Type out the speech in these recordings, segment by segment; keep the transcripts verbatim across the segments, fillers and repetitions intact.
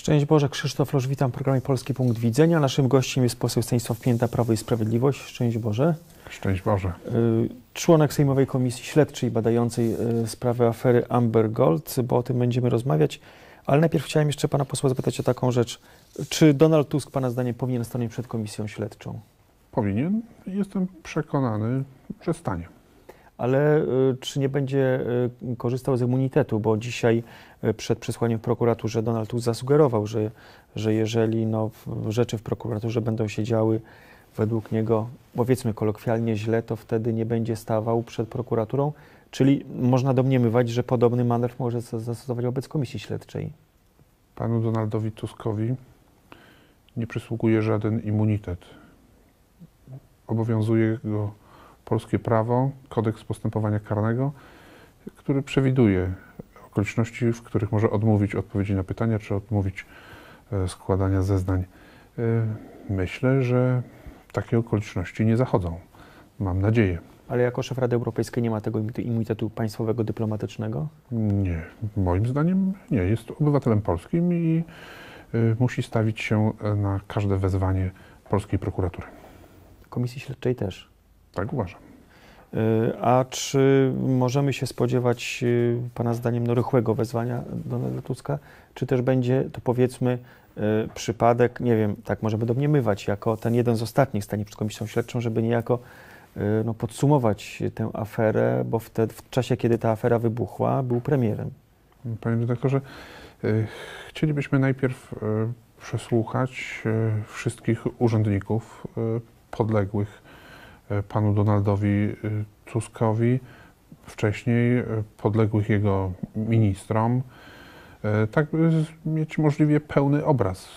Szczęść Boże, Krzysztof Losz, witam w programie Polski Punkt Widzenia. Naszym gościem jest poseł Stanisław Pięta, Prawo i Sprawiedliwość. Szczęść Boże. Szczęść Boże. Członek Sejmowej Komisji Śledczej badającej sprawę afery Amber Gold, bo o tym będziemy rozmawiać. Ale najpierw chciałem jeszcze pana posła zapytać o taką rzecz. Czy Donald Tusk, pana zdaniem, powinien stanąć przed Komisją Śledczą? Powinien. Jestem przekonany, że stanie. Ale y, czy nie będzie y, korzystał z immunitetu, bo dzisiaj y, przed przesłaniem w prokuraturze Donald Tusk zasugerował, że, że jeżeli no, w, rzeczy w prokuraturze będą się działy według niego, powiedzmy kolokwialnie, źle, to wtedy nie będzie stawał przed prokuraturą, czyli można domniemywać, że podobny manewr może zastosować wobec Komisji Śledczej. Panu Donaldowi Tuskowi nie przysługuje żaden immunitet. Obowiązuje go polskie prawo, kodeks postępowania karnego, który przewiduje okoliczności, w których może odmówić odpowiedzi na pytania, czy odmówić e, składania zeznań. E, myślę, że takie okoliczności nie zachodzą. Mam nadzieję. Ale jako szef Rady Europejskiej nie ma tego immunitetu państwowego, dyplomatycznego? Nie. Moim zdaniem nie. Jest obywatelem polskim i e, musi stawić się na każde wezwanie polskiej prokuratury. Komisji Śledczej też? Tak uważam. A czy możemy się spodziewać, pana zdaniem, no, rychłego wezwania Donalda Tuska, czy też będzie to, powiedzmy, przypadek, nie wiem, tak możemy domniemywać, jako ten jeden z ostatnich stanie przed Komisją Śledczą, żeby niejako no, podsumować tę aferę, bo wtedy, w czasie, kiedy ta afera wybuchła, był premierem. Panie redaktorze, chcielibyśmy najpierw przesłuchać wszystkich urzędników podległych panu Donaldowi Tuskowi, wcześniej podległych jego ministrom, tak by mieć możliwie pełny obraz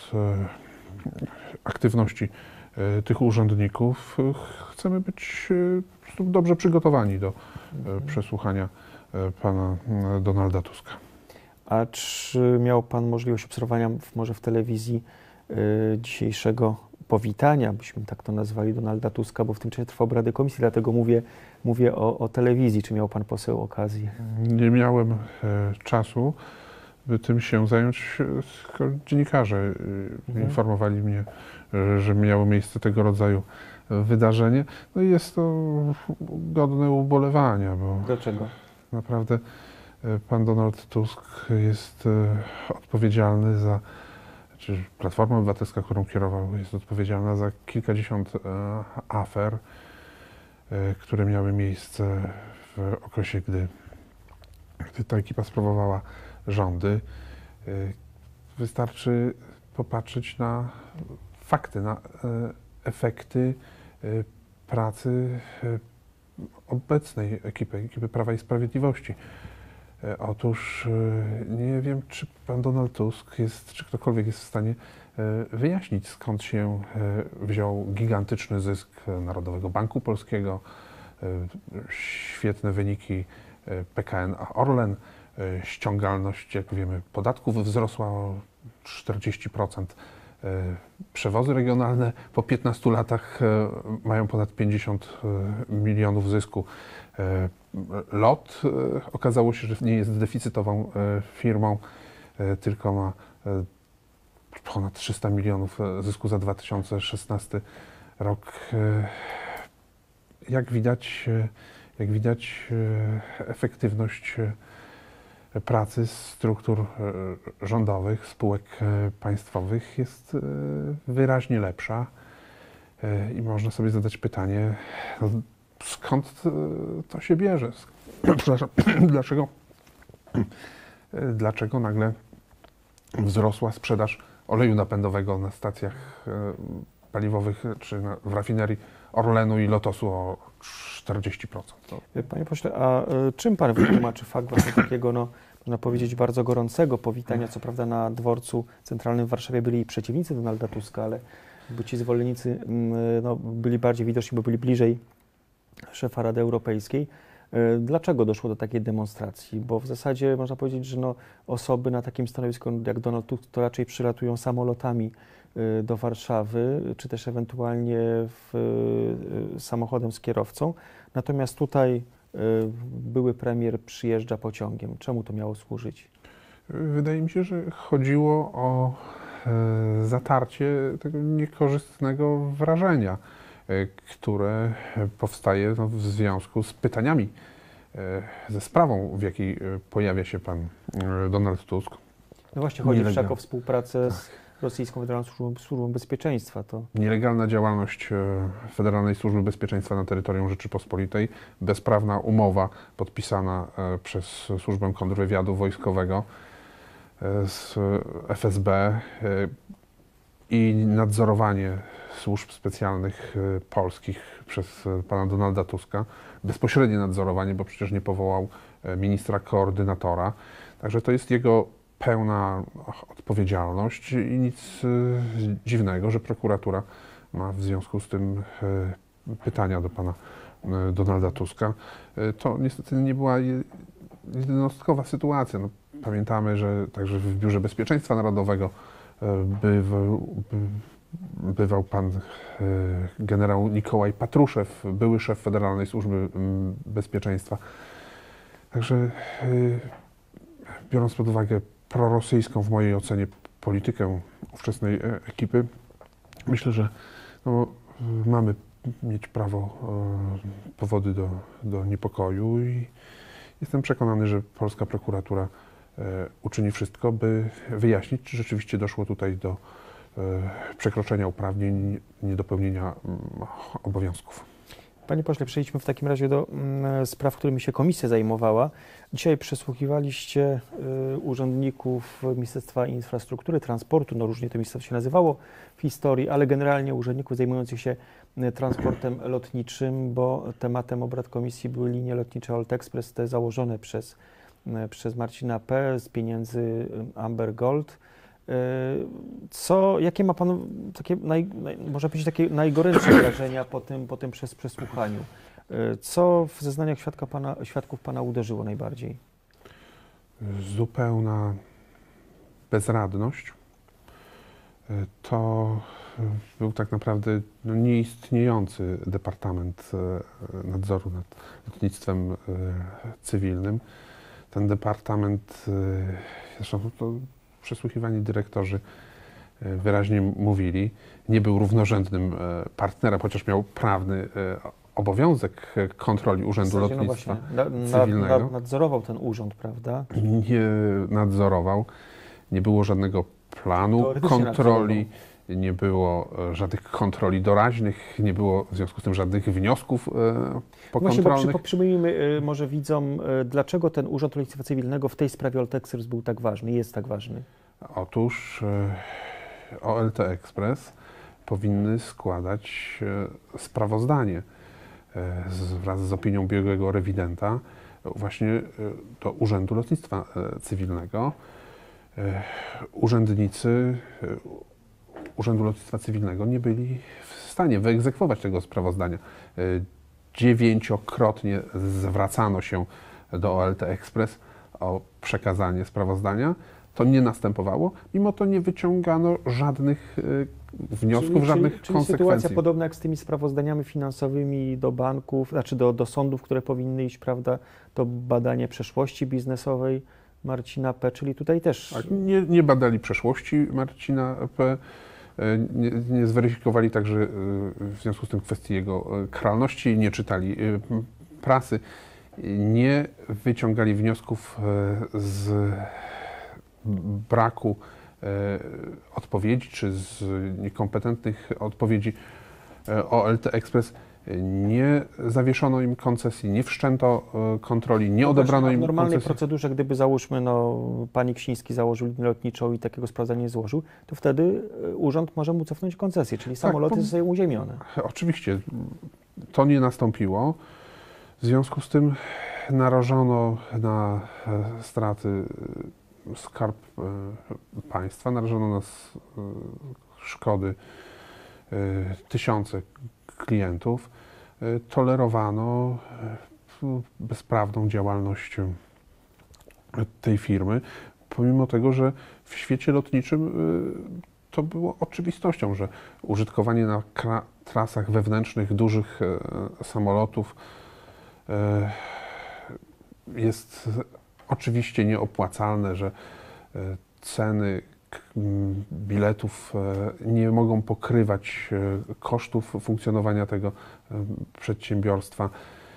aktywności tych urzędników. Chcemy być po prostu dobrze przygotowani do przesłuchania pana Donalda Tuska. A czy miał pan możliwość obserwowania w, może w telewizji dzisiejszego powitania, byśmy tak to nazwali, Donalda Tuska, bo w tym czasie trwa obrady komisji, dlatego mówię, mówię o, o telewizji. Czy miał pan poseł okazję? Nie miałem e, czasu, by tym się zająć. Dziennikarze mhm. informowali mnie, że, że miało miejsce tego rodzaju wydarzenie. No i jest to godne ubolewania, bo Dlaczego? Naprawdę pan Donald Tusk jest e, odpowiedzialny za czy Platforma Obywatelska, którą kierował, jest odpowiedzialna za kilkadziesiąt e, afer, e, które miały miejsce w okresie, gdy, gdy ta ekipa sprawowała rządy. E, wystarczy popatrzeć na fakty, na e, efekty e, pracy e, obecnej ekipy, ekipy Prawa i Sprawiedliwości. Otóż nie wiem, czy pan Donald Tusk jest, czy ktokolwiek jest w stanie wyjaśnić, skąd się wziął gigantyczny zysk Narodowego Banku Polskiego, świetne wyniki P K N Orlen, ściągalność, jak wiemy, podatków wzrosła o czterdzieści procent. Przewozy regionalne po piętnastu latach mają ponad pięćdziesiąt milionów zysku. LOT okazało się, że nie jest deficytową firmą, tylko ma ponad trzysta milionów zysku za dwa tysiące szesnasty rok. Jak widać, jak widać, efektywność pracy struktur rządowych, spółek państwowych jest wyraźnie lepsza i można sobie zadać pytanie, skąd to się bierze? Dlaczego, dlaczego nagle wzrosła sprzedaż oleju napędowego na stacjach paliwowych czy na, w rafinerii Orlenu i Lotosu o czterdzieści procent? No. Panie pośle, a czym pan wytłumaczy fakt właśnie takiego, no, można powiedzieć, bardzo gorącego powitania? Co prawda na dworcu centralnym w Warszawie byli przeciwnicy Donalda Tuska, ale bo ci zwolennicy no, byli bardziej widoczni, bo byli bliżej szefa Rady Europejskiej. Dlaczego doszło do takiej demonstracji? Bo w zasadzie można powiedzieć, że no, osoby na takim stanowisku jak Donald Tusk to raczej przylatują samolotami do Warszawy, czy też ewentualnie w, samochodem z kierowcą. Natomiast tutaj były premier przyjeżdża pociągiem. Czemu to miało służyć? Wydaje mi się, że chodziło o e, zatarcie tego niekorzystnego wrażenia, e, które powstaje no, w związku z pytaniami, e, ze sprawą, w jakiej e, pojawia się pan e, Donald Tusk. No właśnie, chodzi Nielegal- wszak o współpracę Tak. z Rosyjską Federalną Służbą, Służbą Bezpieczeństwa. To Nielegalna działalność e, Federalnej Służby Bezpieczeństwa na terytorium Rzeczypospolitej, bezprawna umowa podpisana e, przez Służbę Kontrwywiadu Wojskowego e, z F S B e, i nadzorowanie służb specjalnych e, polskich przez e, pana Donalda Tuska. Bezpośrednie nadzorowanie, bo przecież nie powołał e, ministra koordynatora. Także to jest jego pełna odpowiedzialność i nic y, dziwnego, że prokuratura ma w związku z tym y, pytania do pana y, Donalda Tuska. Y, to niestety nie była je, jednostkowa sytuacja. No, pamiętamy, że także w Biurze Bezpieczeństwa Narodowego y, bywał, by, bywał pan y, generał Nikołaj Patruszew, były szef Federalnej Służby y, Bezpieczeństwa. Także y, biorąc pod uwagę prorosyjską w mojej ocenie politykę ówczesnej ekipy, myślę, że no, mamy mieć prawo, e, powody do, do niepokoju i jestem przekonany, że polska prokuratura e, uczyni wszystko, by wyjaśnić, czy rzeczywiście doszło tutaj do e, przekroczenia uprawnień, niedopełnienia m, obowiązków. Panie pośle, przejdźmy w takim razie do mm, spraw, którymi się komisja zajmowała. Dzisiaj przesłuchiwaliście y, urzędników Ministerstwa Infrastruktury, Transportu, no różnie to ministerstwo się nazywało w historii, ale generalnie urzędników zajmujących się y, transportem lotniczym, bo tematem obrad komisji były linie lotnicze Olt Express, te założone przez, y, przez Marcina P. z pieniędzy y, Amber Gold. Co, jakie ma Pan takie, naj, naj, można powiedzieć, takie najgorętsze wrażenia po tym, po tym przez przesłuchaniu? Co w zeznaniach świadka pana, świadków Pana uderzyło najbardziej? Zupełna bezradność. To był tak naprawdę no, nieistniejący Departament Nadzoru nad Lotnictwem Cywilnym. Ten departament, zresztą to przesłuchiwani dyrektorzy wyraźnie mówili, nie był równorzędnym partnerem, chociaż miał prawny obowiązek kontroli Urzędu W zasadzie, Lotnictwa no właśnie, Cywilnego. nad, nad, nadzorował ten urząd, prawda? Nie nadzorował, nie było żadnego planu Teoretycznie kontroli, nie było żadnych kontroli doraźnych, nie było w związku z tym żadnych wniosków Właśnie, bo pokontrolnych. przy, przypomnijmy może widzom, dlaczego ten Urząd Lotnictwa Cywilnego w tej sprawie Olt Express był tak ważny, jest tak ważny? Otóż O L T Express powinny składać sprawozdanie wraz z opinią biegłego rewidenta właśnie do Urzędu Lotnictwa Cywilnego. Urzędnicy Urzędu Lotnictwa Cywilnego nie byli w stanie wyegzekwować tego sprawozdania. Dziewięciokrotnie zwracano się do O L T Express o przekazanie sprawozdania. To nie następowało, mimo to nie wyciągano żadnych wniosków, czyli, żadnych czyli, czyli konsekwencji. sytuacja podobna jak z tymi sprawozdaniami finansowymi do banków, znaczy do, do sądów, które powinny iść, prawda, to badanie przeszłości biznesowej Marcina P., czyli tutaj też... Tak, nie, nie badali przeszłości Marcina P., nie, nie zweryfikowali także w związku z tym kwestii jego karalności, nie czytali prasy, nie wyciągali wniosków z braku odpowiedzi czy z niekompetentnych odpowiedzi O L T Express. Nie zawieszono im koncesji, nie wszczęto kontroli, nie odebrano im W normalnej koncesji. procedurze, gdyby załóżmy, no, pani Ksiński założył linię lotniczą i takiego sprawozdania nie złożył, to wtedy urząd może mu cofnąć koncesję, czyli samoloty po- zostają uziemione. Oczywiście, to nie nastąpiło. W związku z tym narażono na e, straty e, skarb e, państwa, narażono na s- e, szkody e, tysiące klientów, e, tolerowano e, bezprawną działalność e, tej firmy, pomimo tego, że w świecie lotniczym e, to było oczywistością, że użytkowanie na kra- trasach wewnętrznych dużych e, samolotów e, jest oczywiście nieopłacalne, że ceny biletów nie mogą pokrywać kosztów funkcjonowania tego przedsiębiorstwa.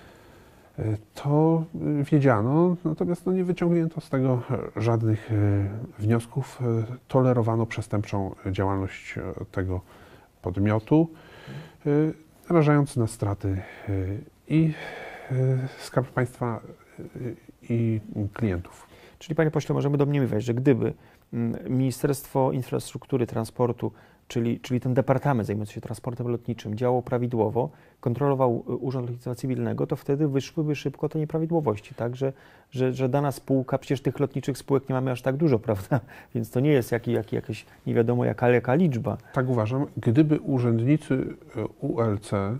To wiedziano, natomiast no nie wyciągnięto z tego żadnych wniosków. Tolerowano przestępczą działalność tego podmiotu, narażając na straty i Skarb Państwa, i klientów. Czyli, panie pośle, możemy domniemywać, że gdyby Ministerstwo Infrastruktury, Transportu, czyli, czyli ten departament zajmujący się transportem lotniczym działał prawidłowo, kontrolował Urząd Lotnictwa Cywilnego, to wtedy wyszłyby szybko te nieprawidłowości, tak? Że, że, że dana spółka, przecież tych lotniczych spółek nie mamy aż tak dużo, prawda? Więc to nie jest jak, jak, jakaś nie wiadomo jaka, jaka liczba. Tak uważam. Gdyby urzędnicy U L C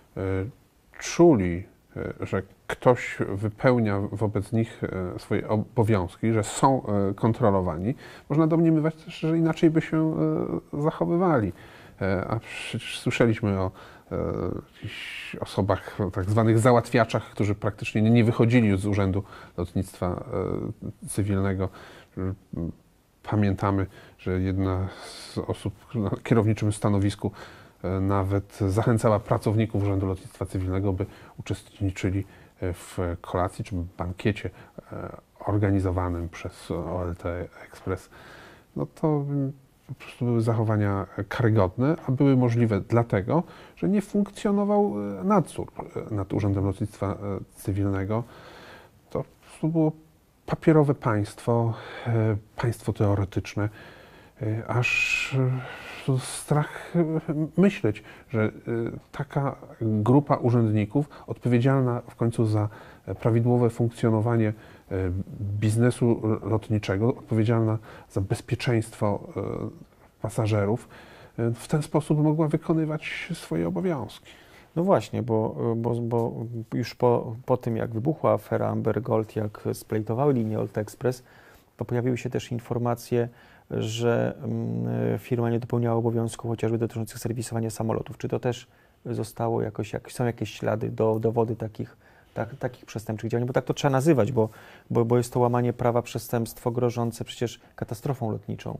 czuli, że ktoś wypełnia wobec nich swoje obowiązki, że są kontrolowani, można domniemywać też, że inaczej by się zachowywali. A przecież słyszeliśmy o jakichś osobach, tak zwanych załatwiaczach, którzy praktycznie nie wychodzili z Urzędu Lotnictwa Cywilnego. Pamiętamy, że jedna z osób na kierowniczym stanowisku nawet zachęcała pracowników Urzędu Lotnictwa Cywilnego, by uczestniczyli w kolacji czy bankiecie organizowanym przez O L T Express. No to po prostu były zachowania karygodne, a były możliwe dlatego, że nie funkcjonował nadzór nad Urzędem Lotnictwa Cywilnego. To po prostu było papierowe państwo, państwo teoretyczne, aż strach myśleć, że taka grupa urzędników odpowiedzialna w końcu za prawidłowe funkcjonowanie biznesu lotniczego, odpowiedzialna za bezpieczeństwo pasażerów, w ten sposób mogła wykonywać swoje obowiązki. No właśnie, bo, bo, bo już po, po tym, jak wybuchła afera Amber Gold, jak splejtowały linię O L T Express, to pojawiły się też informacje, że firma nie dopełniała obowiązków chociażby dotyczących serwisowania samolotów. Czy to też zostało jakoś, jak, są jakieś ślady, do, dowody takich, tak, takich przestępczych działań? Bo tak to trzeba nazywać, bo, bo, bo jest to łamanie prawa, przestępstwo grożące przecież katastrofą lotniczą.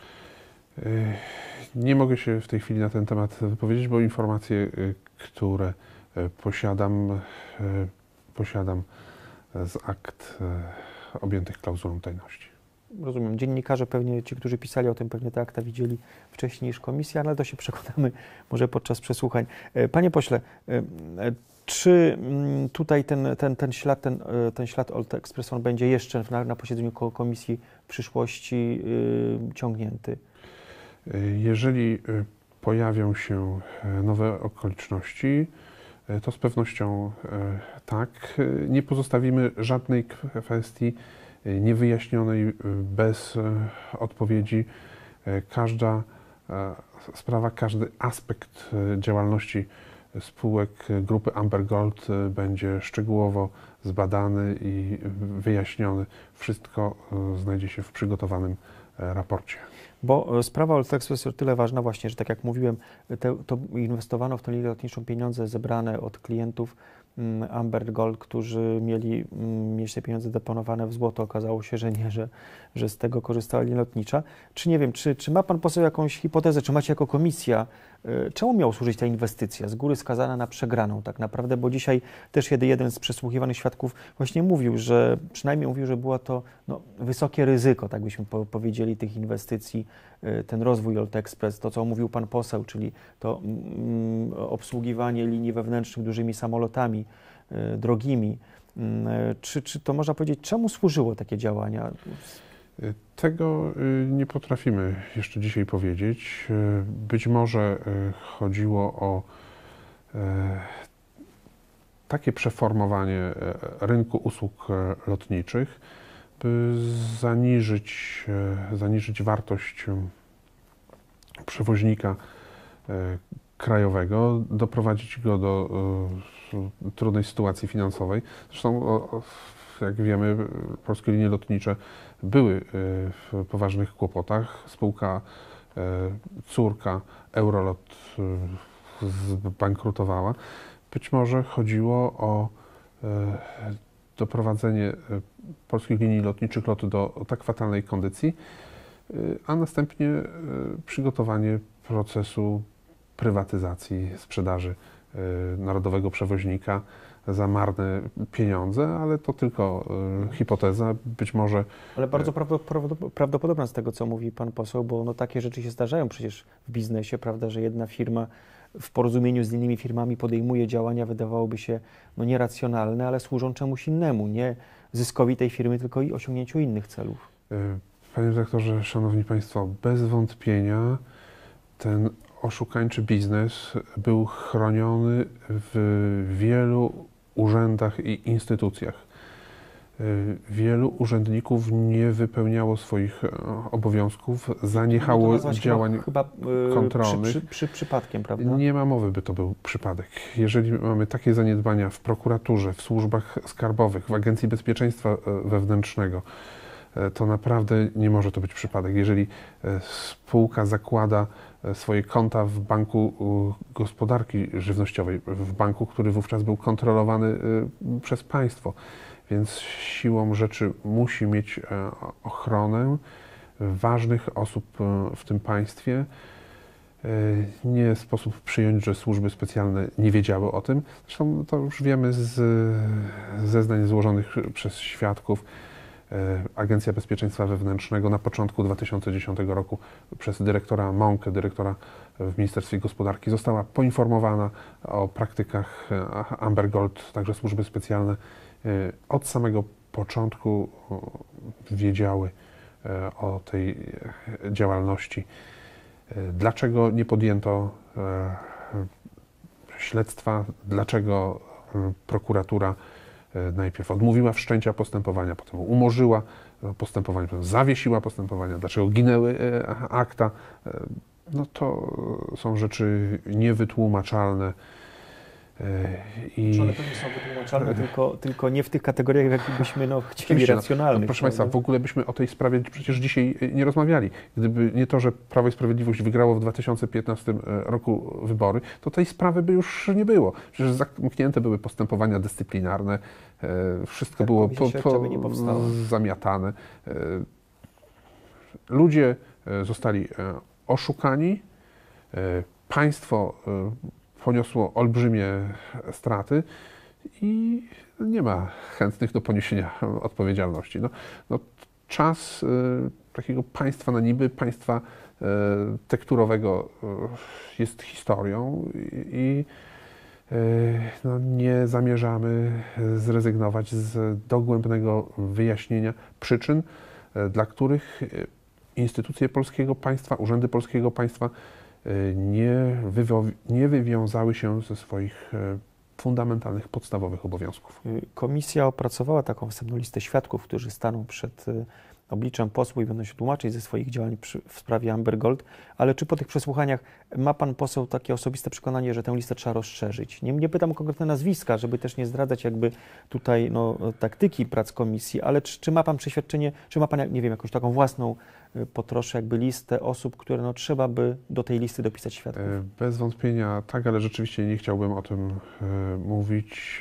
Nie mogę się w tej chwili na ten temat wypowiedzieć, bo informacje, które posiadam, posiadam z akt objętych klauzulą tajności. Rozumiem. Dziennikarze pewnie, ci, którzy pisali o tym, pewnie te akta widzieli wcześniej niż komisja, ale to się przekonamy może podczas przesłuchań. Panie pośle, czy tutaj ten, ten, ten ślad, ten, ten ślad O L T Express, on będzie jeszcze na, na posiedzeniu komisji w przyszłości yy, ciągnięty? Jeżeli pojawią się nowe okoliczności, to z pewnością tak. Nie pozostawimy żadnej kwestii niewyjaśnionej, bez odpowiedzi. Każda sprawa, każdy aspekt działalności spółek grupy Amber Gold będzie szczegółowo zbadany i wyjaśniony. Wszystko znajdzie się w przygotowanym raporcie. Bo sprawa O L T Express jest o tyle ważna właśnie, że tak jak mówiłem, te, to inwestowano w tę linię lotniczą pieniądze zebrane od klientów Amber Gold, którzy mieli mieć te pieniądze deponowane w złoto. Okazało się, że nie, że, że z tego korzystała linia lotnicza. Czy nie wiem, czy, czy ma pan poseł jakąś hipotezę, czy macie jako komisja, czemu miała służyć ta inwestycja, z góry skazana na przegraną tak naprawdę, bo dzisiaj też jeden z przesłuchiwanych świadków właśnie mówił, że przynajmniej mówił, że było to no, wysokie ryzyko, tak byśmy po, powiedzieli, tych inwestycji, ten rozwój O L T Express, to co mówił pan poseł, czyli to mm, obsługiwanie linii wewnętrznych dużymi samolotami y, drogimi. Y, czy, czy to można powiedzieć, czemu służyło takie działania? Tego nie potrafimy jeszcze dzisiaj powiedzieć. Być może chodziło o takie przeformowanie rynku usług lotniczych, by zaniżyć, zaniżyć wartość przewoźnika krajowego, doprowadzić go do trudnej sytuacji finansowej. Zresztą, jak wiemy, polskie linie lotnicze były w poważnych kłopotach. Spółka córka Eurolot zbankrutowała. Być może chodziło o doprowadzenie polskich linii lotniczych LOT do tak fatalnej kondycji, a następnie przygotowanie procesu prywatyzacji, sprzedaży narodowego przewoźnika za marne pieniądze, ale to tylko y, hipoteza, być może... Ale bardzo prawdopodobna z tego, co mówi pan poseł, bo no, takie rzeczy się zdarzają przecież w biznesie, prawda, że jedna firma w porozumieniu z innymi firmami podejmuje działania, wydawałoby się no, nieracjonalne, ale służą czemuś innemu, nie zyskowi tej firmy, tylko i osiągnięciu innych celów. Panie redaktorze, szanowni państwo, bez wątpienia ten oszukańczy biznes był chroniony w wielu urzędach i instytucjach. Wielu urzędników nie wypełniało swoich obowiązków, zaniechało no działań chyba, chyba, kontrolnych. Przy, przy, przy, przypadkiem, prawda? Nie ma mowy, by to był przypadek. Jeżeli mamy takie zaniedbania w prokuraturze, w służbach skarbowych, w Agencji Bezpieczeństwa Wewnętrznego, to naprawdę nie może to być przypadek. Jeżeli spółka zakłada swoje konta w Banku Gospodarki Żywnościowej, w banku, który wówczas był kontrolowany przez państwo, więc siłą rzeczy musi mieć ochronę ważnych osób w tym państwie. Nie sposób przyjąć, że służby specjalne nie wiedziały o tym. Zresztą to już wiemy z zeznań złożonych przez świadków. Agencja Bezpieczeństwa Wewnętrznego na początku dwa tysiące dziesiątego roku przez dyrektora Mąkę, dyrektora w Ministerstwie Gospodarki, została poinformowana o praktykach Amber Gold, także służby specjalne od samego początku wiedziały o tej działalności. Dlaczego nie podjęto śledztwa? Dlaczego prokuratura najpierw odmówiła wszczęcia postępowania, potem umorzyła postępowanie, potem zawiesiła postępowania, dlaczego ginęły akta? No to są rzeczy niewytłumaczalne. I... One to nie są wytłumaczalne, tylko, tylko nie w tych kategoriach, w jakich byśmy no, chcieli racjonalnych. No, proszę Państwa, w ogóle byśmy o tej sprawie przecież dzisiaj nie rozmawiali. Gdyby nie to, że Prawo i Sprawiedliwość wygrało w dwa tysiące piętnastym roku wybory, to tej sprawy by już nie było. Przecież zamknięte były postępowania dyscyplinarne, wszystko tak, było po, po, zamiatane. Ludzie zostali oszukani, państwo poniosło olbrzymie straty i nie ma chętnych do poniesienia odpowiedzialności. No, no, czas y, takiego państwa na niby, państwa y, tekturowego y, jest historią i y, no, nie zamierzamy zrezygnować z dogłębnego wyjaśnienia przyczyn, y, dla których instytucje polskiego państwa, urzędy polskiego państwa Nie, nie wywiązały się ze swoich fundamentalnych, podstawowych obowiązków. Komisja opracowała taką wstępną listę świadków, którzy staną przed obliczem posłów i będą się tłumaczyć ze swoich działań przy, w sprawie Amber Gold, ale czy po tych przesłuchaniach ma pan poseł takie osobiste przekonanie, że tę listę trzeba rozszerzyć? Nie, nie pytam o konkretne nazwiska, żeby też nie zdradzać jakby tutaj no, taktyki prac komisji, ale czy, czy ma pan przeświadczenie, czy ma pan, nie wiem, jakąś taką własną potroszę jakby listę osób, które no, trzeba by do tej listy dopisać świadków? Bez wątpienia tak, ale rzeczywiście nie chciałbym o tym e, mówić.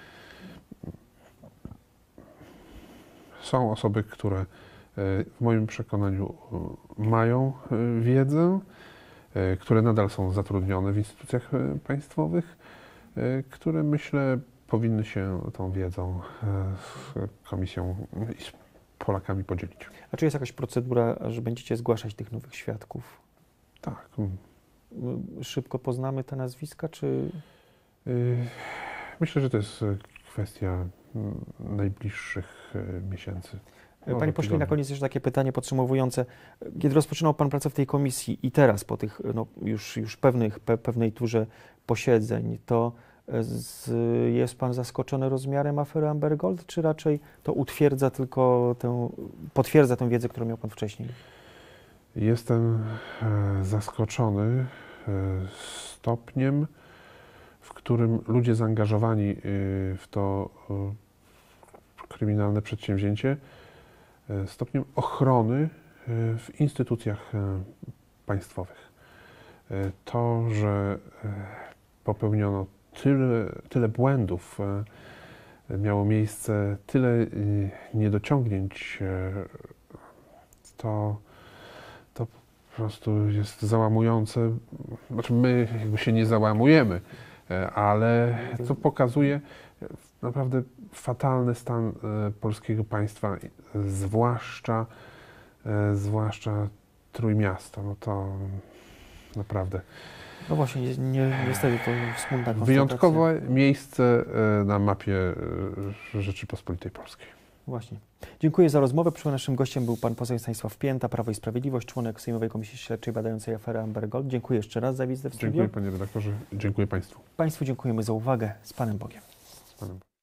Są osoby, które w moim przekonaniu mają wiedzę, które nadal są zatrudnione w instytucjach państwowych, które myślę powinny się tą wiedzą z Komisją i z Polakami podzielić. A czy jest jakaś procedura, że będziecie zgłaszać tych nowych świadków? Tak. Szybko poznamy te nazwiska, czy... Myślę, że to jest kwestia najbliższych miesięcy. Panie pośle, na koniec jeszcze takie pytanie podsumowujące. Kiedy rozpoczynał pan pracę w tej komisji i teraz po tych no, już, już pewnych, pe, pewnej turze posiedzeń, to z, jest pan zaskoczony rozmiarem afery Amber Gold, czy raczej to utwierdza tylko tę, potwierdza tę wiedzę, którą miał pan wcześniej? Jestem zaskoczony stopniem, w którym ludzie zaangażowani w to kryminalne przedsięwzięcie, stopniem ochrony w instytucjach państwowych. To, że popełniono tyle, tyle błędów miało miejsce tyle y, niedociągnięć, y, to, to po prostu jest załamujące. Znaczy my jakby się nie załamujemy, y, ale to pokazuje naprawdę fatalny stan y, polskiego państwa, y, zwłaszcza, y, zwłaszcza Trójmiasto. No to naprawdę No właśnie, nie, nie, niestety to smutna konstatacja. wyjątkowe miejsce y, na mapie y, Rzeczypospolitej Polskiej. Właśnie. Dziękuję za rozmowę. Przy naszym gościem był pan poseł Stanisław Pięta, Prawo i Sprawiedliwość, członek Sejmowej Komisji Śledczej badającej aferę Amber Gold. Dziękuję jeszcze raz za wizytę w studiu. Dziękuję panie redaktorze, dziękuję państwu. Państwu dziękujemy za uwagę. Z Panem Bogiem. Z panem.